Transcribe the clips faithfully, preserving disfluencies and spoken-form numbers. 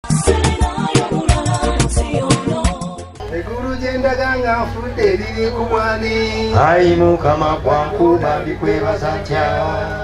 Eguru jenda ganga fude lili kumwani. Ai mukama kwankuba bikwebaza ntya.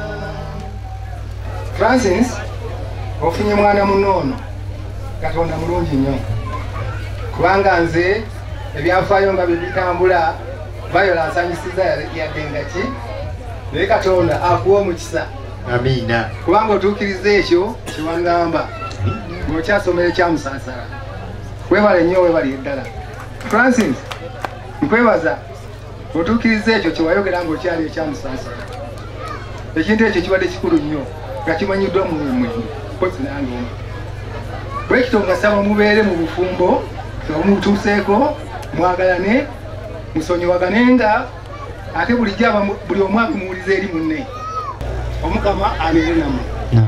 Francis, ofunye mwana munono. Katonda mulungi nnyo. Kubanga nze ebyafaayo nga bibitambula violence anyisiza yadenga ki. Naye Katonda akuwa omukisa. Amina. Kubanga otuukiriza ekyo kiwangamba. Ng'okyasomera ekyamusansala. Kwebale nnyo webali eddala. Francis, nkwebaza otuukiriza ekyo kyewayogera ng'okyali ekyamusansala. Ekintu ekyo kibadde kikulu nnyo nga kimanyiddwa mu mwendo pozi nange omu. Bwe kityo ngasaba mubeere mu bufumbo mumutuuseeko mwagalane musonyiwagane nga ate bulijjo aba buli omu abimuwuliza eri munne. Omukama abeere nammwe.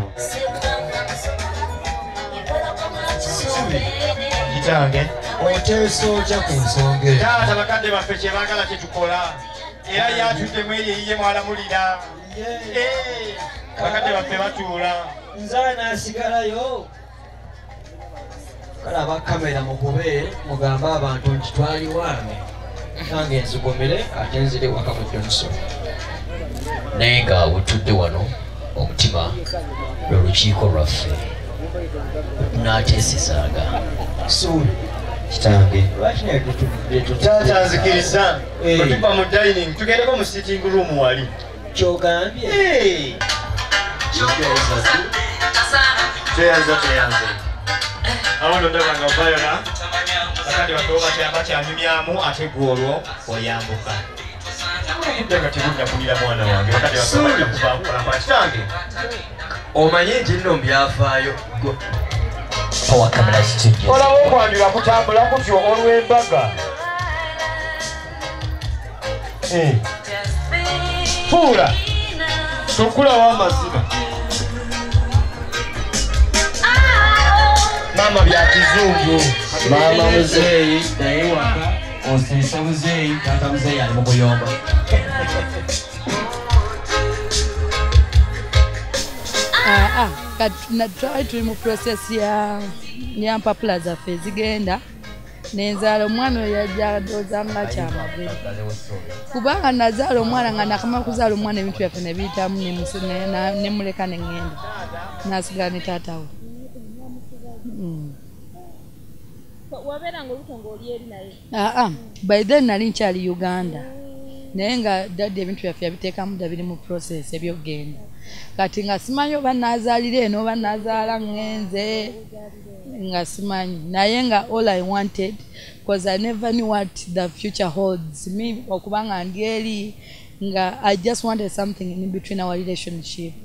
Kitange oteesa otya ku nsonga eyo. taata bakadde baffe kye baagala kye tukola era yatuddemu eyo eyiye mwalamulira. Bakadde baffe batuula. Nze anaasigalayo kale abakamera mukube mugambe abantu nti twali wange nange nzigomere ate nzire waka mu Johnson. Naye nga wetudde wano omutima lwe lukiiko lwaffe tunaateesezaaga suuli kitange taata nzikiriza otuva mu dining tugendeko mu sitting room wali kyogambye tweyanza tweyanze awo ndaba nga bayona bakadde batoba bakyanyumyamu ate gwolwo oyambuka kuddaga tebudda kulira mwana wange bakadde batoba kubakuba kitange omanye nti nno byafaayo olawo okwanjula kutambula kutyo olw'embaga. Fuula tokulawo amazima mama bya kizungu. maama muzeeyi naye waka oseesa muzeeyi taata muzeeyi ali mu buyomba. Ah, ah, twali tuli mu process ya ya mpapula zaffe zigenda nenzaala omwana oyo yajja ndowooza nga kyamagezi kubanga nazaala omwana nga nakamala kuzaala omwana ebintu byaffe ne biyitamu ne muleka ne ŋŋenda nasigala ne taatawe. Ah, ah, by then nali nkyali Uganda naye nga dadde ebintu byaffe yabiteekamu dda biri mu process ebyokugenda kati nga simanyi oba nazaalira eno oba nazaala ŋŋenze nga simanyi naye nga all I wanted because I never knew what the future holds me okubanga ndi eri nga I just wanted something in between our relationship.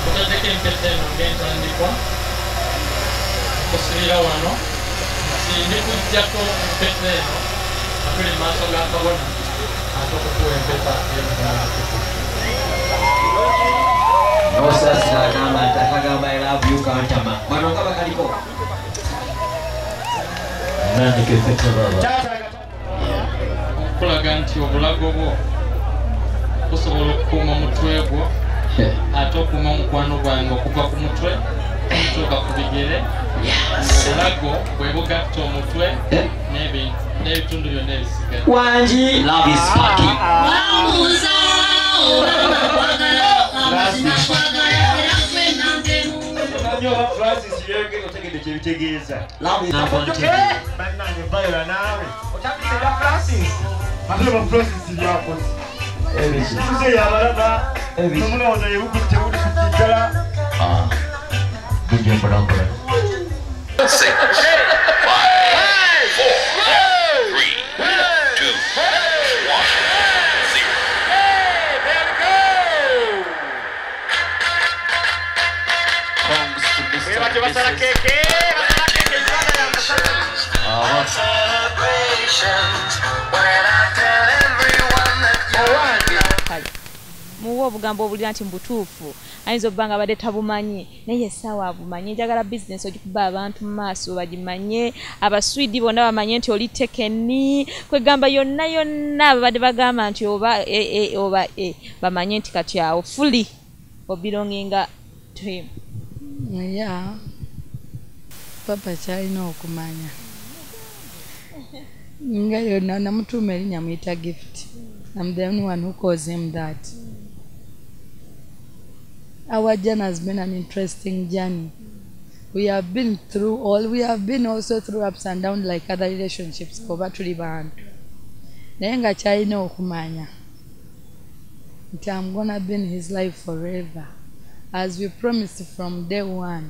Kutaddeko empeta eno ng'entandikwa okusibira wano sindi kujjako empeta eno atuli mu maaso ga kabona ate okukuwa empeta entukuvu. Nosasira agamba nti akagamba I love you kantama. Bano nga bakaliko. Nandika empeta baba. Okulaga nti obulago bwo busobola okukuuma omutwe gwo ate okuuma omukwano gwange okuva ku mutwe okutuuka ku bigere obulago bwe bugatta omutwe n'ebitundu byonna ebisigadde. Wangi love is sparking. Francis yenge otegedde kyebitegeeza. Love is sparking. Bannange Viola naawe okyakisega Francis ate ba Francis byakoze tuze yabalaba nomunooza yebukutte buli kukiddala Bujja mpolampola. Six, five, four, three, two, one, zero. Hey, there we go! Comes to Mister Celebrations when I tell everyone that you're muwa obugambo obulira nti mbutuufu ayinza okuba nga badde tabumanyi naye essaawa abumanyi njagala bizinesi ogikuba abantu mu maaso bagimanye abaswidi bonna bamanye nti oli tekeni kwegamba yonna yonna babadde bagamba nti oba e, e, oba e, bamanye nti kati awo fully obelonginga to him. Yeah. Papa kyalina okumanya nga yonna namutuuma erinnya muyita Gift. I'm the only one who calls him that. Our journey has been an interesting journey. We have been through all, we have been also through ups and downs like other relationships. Kuba tuli bantu. Naye nga kyalina okumanya nti I'm gonna be in his life forever. As we promised from day one,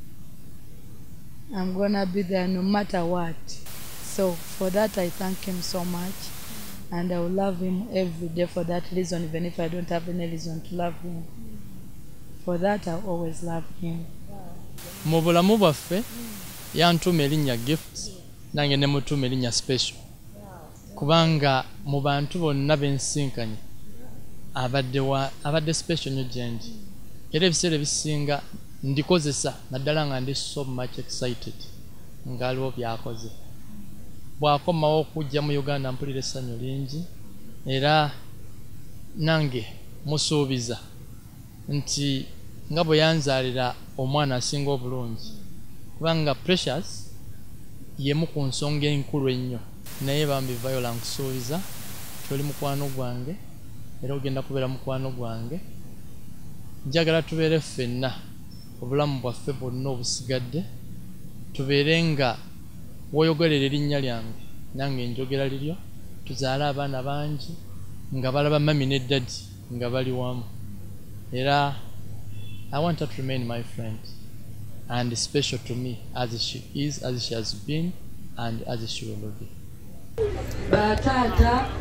I'm gonna be there no matter what. So for that I thank him so much. And I will love him every day for that reason, even if I don't have any reason to love him. For that I always love him. Mu bulamu bwaffe yantuuma erinnya Gift nange ne mutuuma erinnya Special kubanga mu bantu bonna bensinkanye abadde wa abadde special nnyo gye ndi era ebiseera ebisinga ndikozesa naddala nga ndi so much excited nga aliwo byakoze bw'akomawo okujja mu Uganda mpulira essanyu lingi era nange musuubiza nti nga bwe yanzaalira omwana asinga obulungi kubanga Precious yemu ku nsonga enkulu ennyo naye bambi Viola nkusuubiza toli mukwano gwange era ogenda kubeera mukwano gwange njagala tubeere ffenna obulamu bwaffe bwonna obusigadde tubeere nga woyogerera erinnya lyange nange njogera liryo tuzaale abaana bangi nga balaba mami ne daddy nga bali wamu era I want her to remain my friend and special to me as she is, as she has been and as she will be. Batata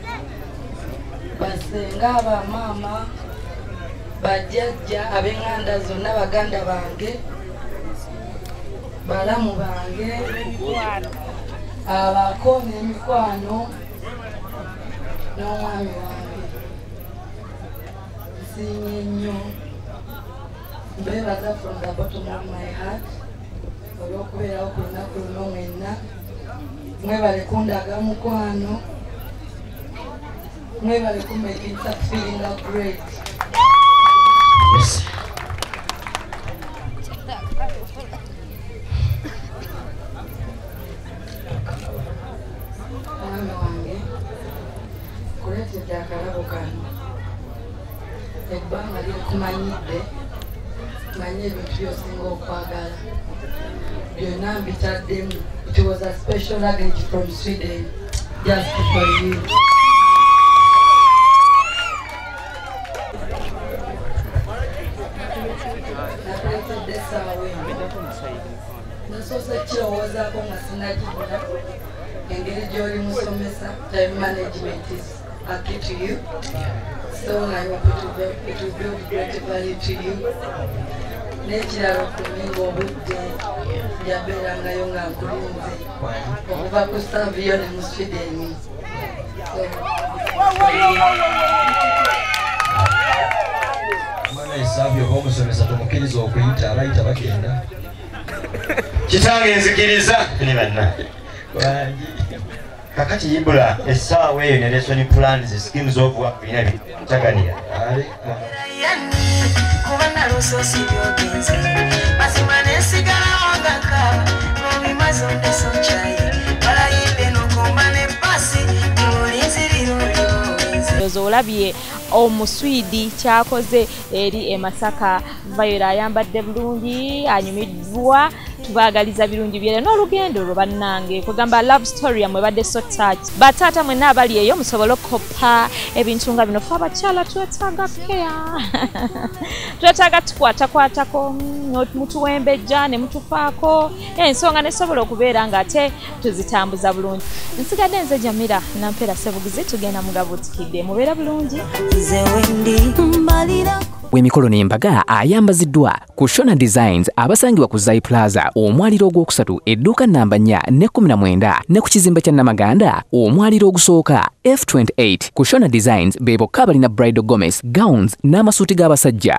basenga bamama bajjajja ab'enganda zonna baganda bange balamu bange abako n'emikwano n'omwami wange nsiimye nnyo mbeebaza from the bottom of my heart olw'okubeerawo ku lunaku luno mwenna mwebale kundaga mukwano mwebale kumaking that feeling great. Yes. Mwami wange kuleetedde akalabo kano ebbanga lirikumanyidde manye ebintu byosinga okwagala byonna mbitaddemu. It was a special luggage from Sweden just for you. Nakuleetedde essaawa eno nasoose kirowoozaako nga sinagigula engeri gy'oli musomesa time management is a key to you. So I want it to be, it will be of great value to you. N'ekirala okuminga obudde yabeerangayo nga nkulinze okuva ku Savio ne mu Sweden. Mwana Savio b'omusomesa tumukkiriza okuyita abayita bagenda. Kitange nzikiriza ne banna. Kakati Ibula essaawa eyo ne lesson plans schemes of work bina bitaganira. Kubanga lusosi byogenze mazima nesigala wangaka mubimazo ndesonchaye balayimbe nokomba ne pasi mulinziriro Ozo olabye omuswidi kyakoze eri e Masaka Viola ayambadde bulungi anyumiddwa tubaagaliza birungi byere n'olugendo lwo bannange kugamba love story yamwe badde so touch batata mwenna abali eyo musobolo koppa ebintu nga bino fa abakyala twetaaga care twetaaga tukwatakwatako mutuwembejja ne mutufaako ensonga nesobola okubeera nga ate tuzitambuza bulungi. Nsigadde nze Jamira Nampera Sebuguzi tugenda mugabutikidde mubeera bulungi. W'emikolo n'embaga ayambaziddwa ku Shona Designs abasangibwa ku Zai Plaza omwaliro ogwokusatu edduuka namba nnya ne kkumi na mwenda ne ku kizimbe kya Namaganda omwaliro ogusooka F twenty-eight ku Shona Designs be bokka balina bridal gomez gowns n'amasuuti g'abasajja